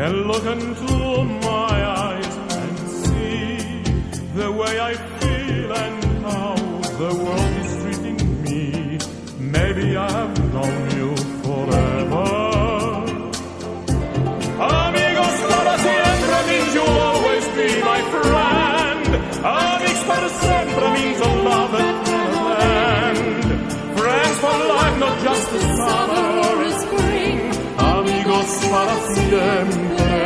can look into my eyes and see the way I feel and how the world is treating me. Maybe I have known you forever. Amigos para siempre means you'll always be my friend. Amigos para siempre means a love that never ends. Friends for life, not just the summer or a spring. Amigos para siempre.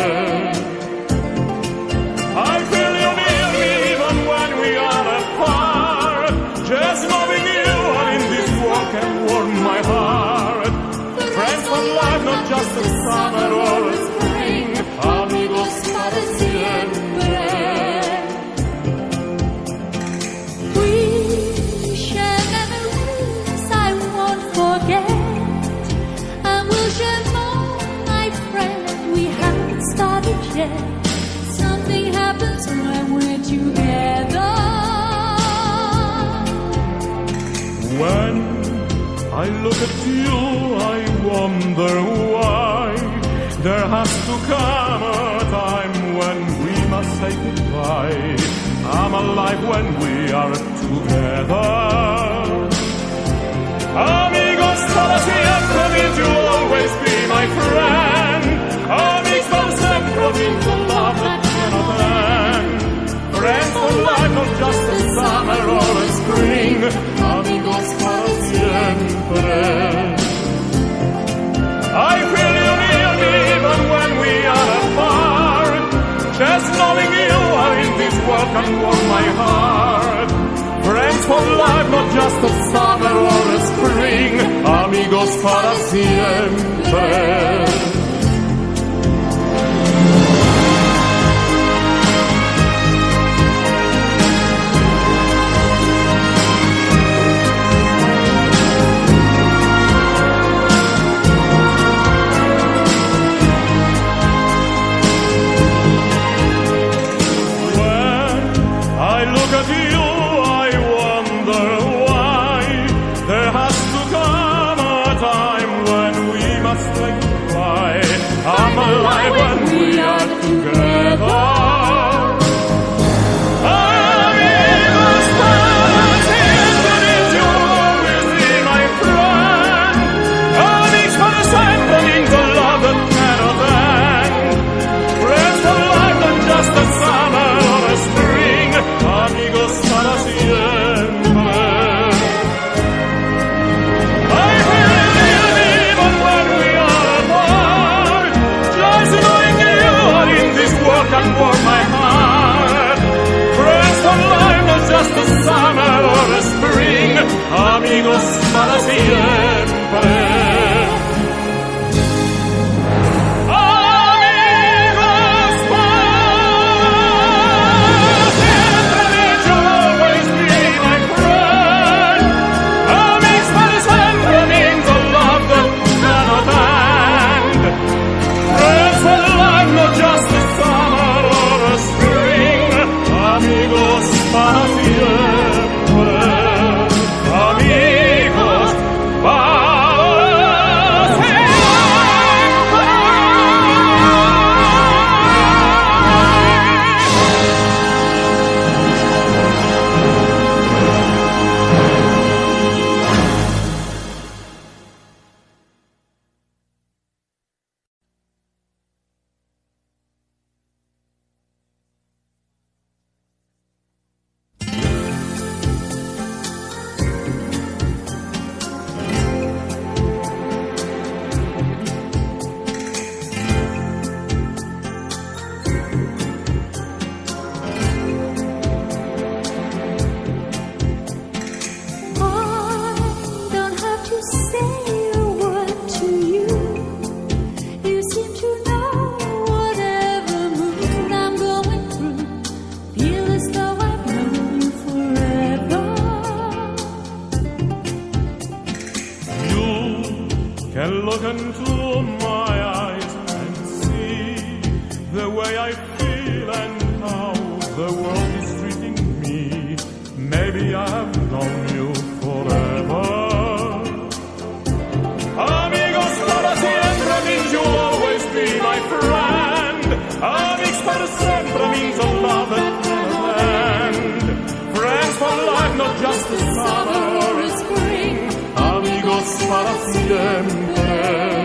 I feel you near me even when we are apart. Just loving you and in this world can warm my heart. Friends for life, not just the summer or a spring. Amigos para siempre. We share memories I won't forget, and we'll share more, my friend. We haven't started yet. Something happens when we're together. When I look at you, I wonder why there has to come a time when we must say goodbye. I'm alive when we are together. Amigos para siempre means you'll always be my friend. Amigos para siempre means a love that cannot end. Friends for life, not just a summer or a spring. Amigos para siempre. I feel you near me even when we are apart. Just knowing you are in this world can warm my heart. Friends for life, not just a summer or a spring. Amigos para siempre. Look at you, I wonder why there has to come a time when we must say goodbye. I'm alive when we are together. Amigos para siempre means you'll always be my friend. Amigos para siempre means a love that cannot end. Friends for life, not just a summer or a spring. Amigos para siempre. I feel you even when we are apart. Just knowing you are in this world can warm my heart. Friends for life, not just a summer or a spring. Amigos para siempre. Para siempre, amigos para siempre. Can look into my eyes and see the way I feel and how the world is treating me. Maybe I have known you forever. Amigos para siempre means you'll always be my friend. Amics para sempre means a love that never ends. Friends for life, not just a summer or a spring. Amigos para siempre.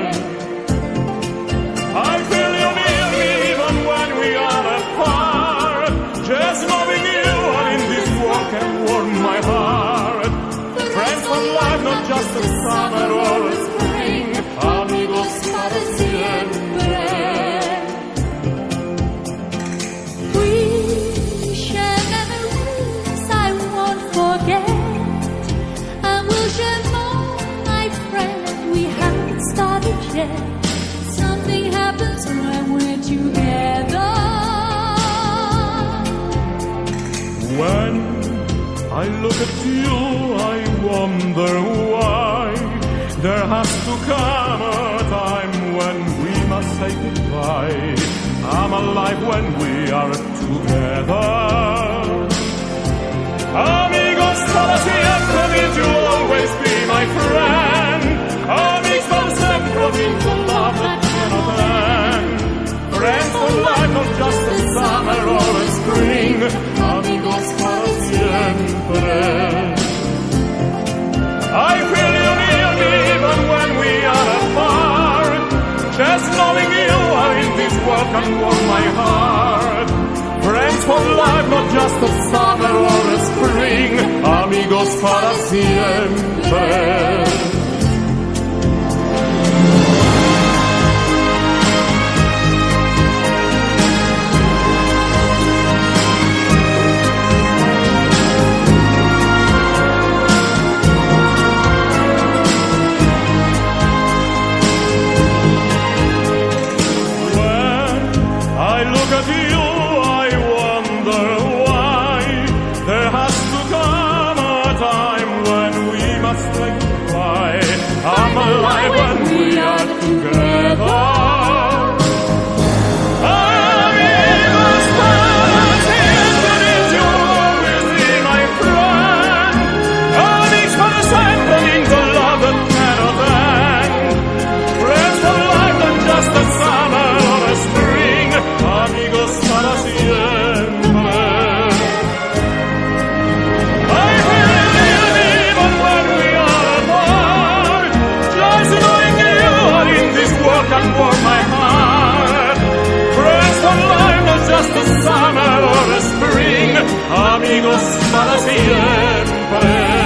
I feel you near me even when we are apart. Just knowing you are in this world can warm my heart. Friends for life, not just a summer or a spring. Amigos para siempre. We share memories I won't forget, and we'll share more, my friend. We haven't started yet. Something happens when we're together. When I look at you, I wonder why there has to come a time when we must say goodbye. I'm alive when we are together. Amigos para siempre means you'll always be my friend. Amigos para siempre means a love that cannot end. Friends for life, not just a summer or a spring. Amigos para siempre. I feel you near me even when we are apart. Just knowing you are in this world can warm my heart. Friends for life, not just a summer or a spring. Amigos para siempre. Look at you, I wonder why there has to come a time when we must say goodbye. I'm alive when we are together. Amigos para siempre means you'll always be my friend. Amigos para siempre means a love that cannot end. Friends for life, not just a summer or a spring. Amigos para siempre. I feel you even when we are apart. Just knowing you are in this world can warm my heart. Friends for life, not just a summer or a spring. Amigos para siempre.